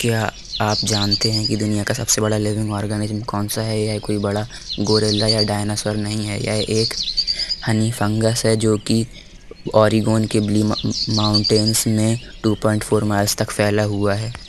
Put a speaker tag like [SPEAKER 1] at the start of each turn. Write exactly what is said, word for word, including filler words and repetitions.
[SPEAKER 1] क्या आप जानते हैं कि दुनिया का सबसे बड़ा लिविंग ऑर्गेनिज्म कौन सा है? यह कोई बड़ा गोरिल्ला या डायनासोर नहीं है, यह एक हनी फंगस है जो कि ओरेगोन के ब्लू माउंटेन्स में टू पॉइंट फोर माइल्स तक फैला हुआ है।